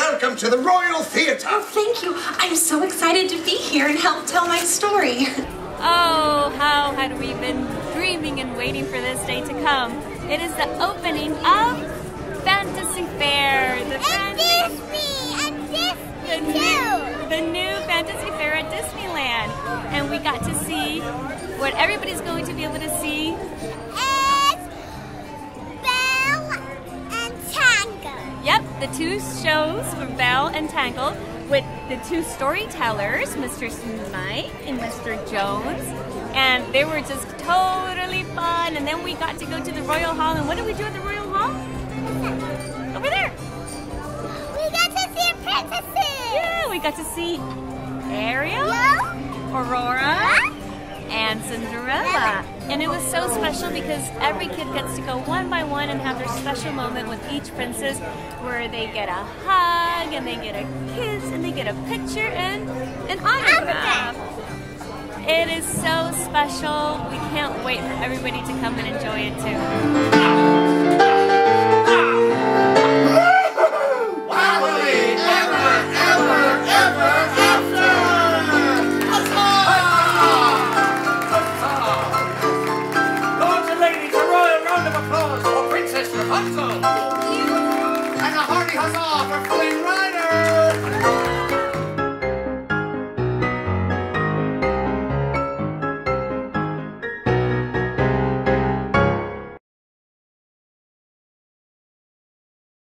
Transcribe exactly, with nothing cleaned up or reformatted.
welcome to the Royal Theatre. Oh, thank you. I'm so excited to be here and help tell my story. Oh, how had we been dreaming and waiting for this day to come. It is the opening of Fantasy Faire. The and Disney! And Disney the too! New, the new Fantasy Faire at Disneyland. And we got to see what everybody's going to be able to see. It's Belle and Tangled. Yep, the two shows for Belle and Tangled with the two storytellers, Mister Smite and Mister Jones. And they were just totally fun. And then we got to go to the Royal Hall. And what did we do at the Royal Hall? Over there. We got to see princesses. Yeah, we got to see Ariel, Hello? Aurora, What? and Cinderella. And it was so special because every kid gets to go one by one and have their special moment with each princess where they get a hug and they get a kiss and they get a picture and an autograph. It is so special. We can't wait for everybody to come and enjoy it too. Happily ever, ever, ever after! Lords and ladies, a royal round of applause for Princess Rapunzel! And a hearty huzzah for